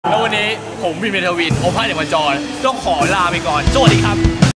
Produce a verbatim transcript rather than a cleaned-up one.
แล้ววันนี้ผมพิมพ์เมทวินโอภาสเดชวัจรต้องขอลาไปก่อนสวัสดีครับ